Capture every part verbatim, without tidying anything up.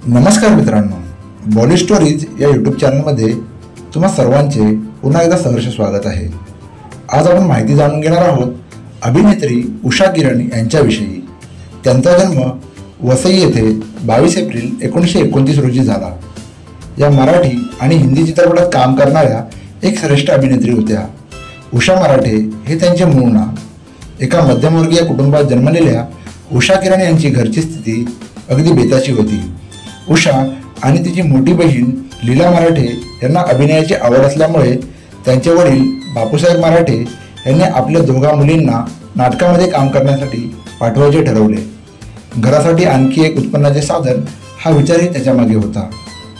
नमस्कार मित्रांनो, बॉलिवूड स्टोरीज या यूट्यूब चॅनलमध्ये तुम्हा सर्वांचे पुन्हा एकदा सहर्ष स्वागत आहे। आज आपण माहिती जाणून घेणार आहोत अभिनेत्री उषा किरण यांच्याविषयी। त्यांचा जन्म वसई येथे बावीस एप्रिल एकोणीसशे एकोणतीस रोजी झाला। या मराठी आणि हिंदी चित्रपटात काम करणाऱ्या एक श्रेष्ठ अभिनेत्री होत्या। उषा मराठे हे त्यांचे मूळ नाव। एका मध्यमवर्गीय कुटुंबात जन्मलेल्या उषा किरण यांची घरची स्थिती अगदी बेताची होती। उषा आणि तिची मोठी बहीण लीला मराठे यांना अभिनयाची आवड असल्यामुळे त्यांचे वडील बापूसाहेब मराठे यांनी आपल्या दोघा मुलींना नाटकामध्ये काम करण्यासाठी पाठवायचे ठरवले। घरासाठी आणखी एक उत्पन्नाचे साधन हा विचारही त्याच्यामागे होता।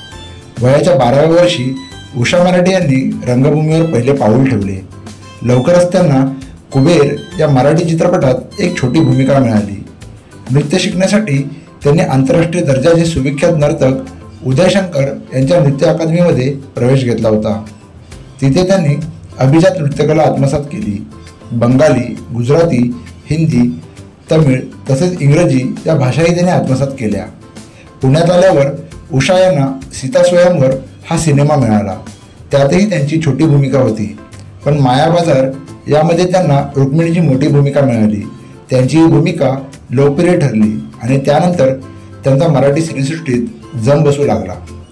वयाच्या बाराव्या वर्षी उषा मराठे यांनी रंगभूमीवर पहिले पाऊल ठेवले। लवकरच त्यांना कुबेर या मराठी चित्रपटात एक छोटी भूमिका मिळाली। नृत्य शिकण्यासाठी त्यांनी आंतरराष्ट्रीय दर्जाचे सुविख्यात नर्तक उदय शंकर यांच्या नृत्य अकादमीमध्ये प्रवेश घेतला होता। तिथे त्यांनी अभिजात नृत्यकला आत्मसात केली। बंगाली, गुजराती, हिंदी, तमिळ तसेच इंग्रजी या भाषाही त्यांनी आत्मसात केल्या। पुण्यात आल्यावर उषा यांना सीता स्वयंवर हा सिनेमा मिळाला। त्यातही त्यांची छोटी भूमिका होती, पण मायाबाजार यामध्ये त्यांना रुक्मिणीची मोठी भूमिका मिळाली। त्यांची ही भूमिका लोकप्रिय ठरली आणि त्यानंतर त्यांचा मराठी सिनेसृष्टीत जम बसू लागला।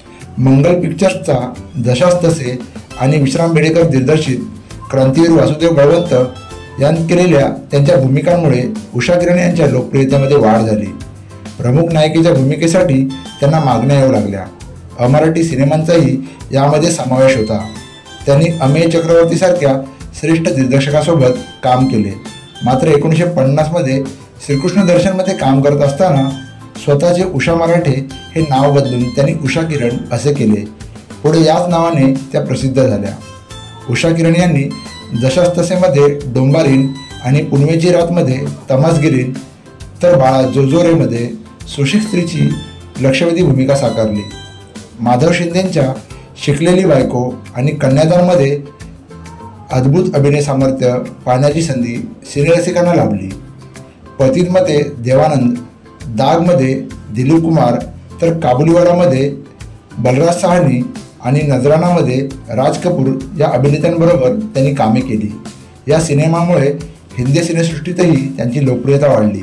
मंगल पिक्चर्सचा जशास तसे आणि विश्राम बेडेकर दिग्दर्शित क्रांतीवीर वासुदेव बळवंत यांनी केलेल्या त्यांच्या भूमिकांमुळे उषा किरण यांच्या लोकप्रियतेमध्ये वाढ झाली। प्रमुख नायिकेच्या भूमिकेसाठी त्यांना मागण्या येऊ लागल्या। अमराठी सिनेमांचाही यामध्ये समावेश होता। त्यांनी अमेय चक्रवर्तीसारख्या श्रेष्ठ दिग्दर्शकासोबत काम केले। मात्र एकोणीसशे पन्नासमध्ये श्रीकृष्ण दर्शनमध्ये काम करत असताना स्वतःचे उषा मराठे हे नाव बदलून त्यांनी उषा किरण असे केले। पुढे याच नावाने त्या प्रसिद्ध झाल्या। उषा किरण यांनी जशास तसेमध्ये डोंबारीन आणि पुनवेची रातमध्ये तमासगिरीन तर बाळा जोजोरेमध्ये सुशिक स्त्रीची लक्षवेधी भूमिका साकारली। माधव शिंदेंच्या शिकलेली बायको आणि कन्यादानमध्ये अद्भुत अभिनय सामर्थ्य पाहण्याची संधी सिनेरसिकांना लाभली। पतितमध्ये देवानंद, दागमध्ये दिलीप कुमार तर काबुलीवालामध्ये बलराज साहनी आणि नजरानामध्ये राज कपूर या अभिनेत्यांबरोबर त्यांनी कामे केली। या सिनेमामुळे हिंदी सिनेसृष्टीतही त्यांची लोकप्रियता वाढली।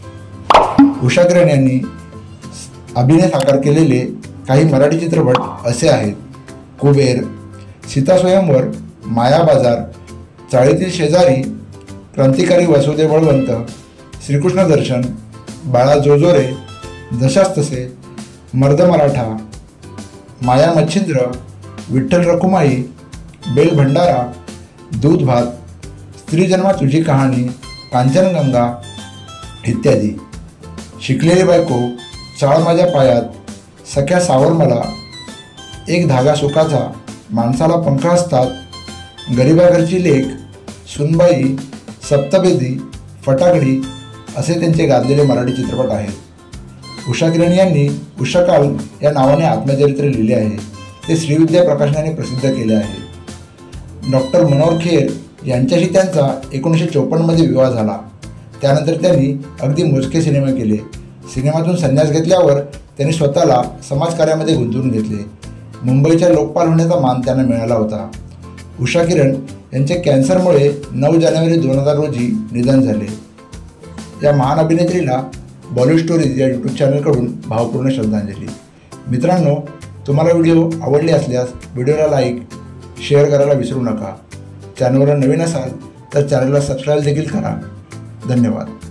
उषा किरण यांनी अभिनय साकार केलेले काही मराठी चित्रपट असे आहेत: कुबेर, सीता स्वयंवर, मायाबाजार, चाळीतील शेजारी, क्रांतिकारी वासुदेव बळवंत, श्रीकृष्ण दर्शन, बाळा जोजोरे, जशास तसे, मर्द मराठा, माया मच्छिंद्र, विठ्ठल रखुमाई, बेल भंडारा, दूध भात, स्त्री जन्मा तुझी कहाणी, कांचनगंगा इत्यादी। शिकलेली बायको, चाळ माझ्या पायात, सख्या सावर मला, एक धागा सुखाचा, माणसाला पंख असतात, गरिबा घरची लेक, सुनबाई, सप्तभेदी, फटाकडी असे त्यांचे गाजलेले मराठी चित्रपट आहेत। उषा किरण यांनी उषाकाल या नावाने आत्मचरित्र लिहिले आहे। ते श्रीविद्या प्रकाशनाने प्रसिद्ध केले आहे। डॉक्टर मनोहर खेर यांच्याशी त्यांचा एकोणीसशे चौपन्नमध्ये विवाह झाला। त्यानंतर त्यांनी अगदी मोजके सिनेमे केले। सिनेमातून संन्यास घेतल्यावर त्यांनी स्वतःला समाजकार्यामध्ये गुंतवून घेतले। मुंबईच्या लोकपाल होण्याचा मान त्यांना मिळाला होता। उषा किरण यांचे कॅन्सरमुळे नऊ जानेवारी दोन हजार रोजी निधन झाले। या महान अभिनेत्रीला बॉलिवूड स्टोरीज या यूट्यूब चॅनलकडून भावपूर्ण श्रद्धांजली। मित्रांनो, तुम्हाला व्हिडिओ आवडले असल्यास व्हिडिओला लाईक, शेअर करायला विसरू नका। चॅनलवर नवीन असाल तर चॅनलला सबस्क्राईब देखील करा। धन्यवाद।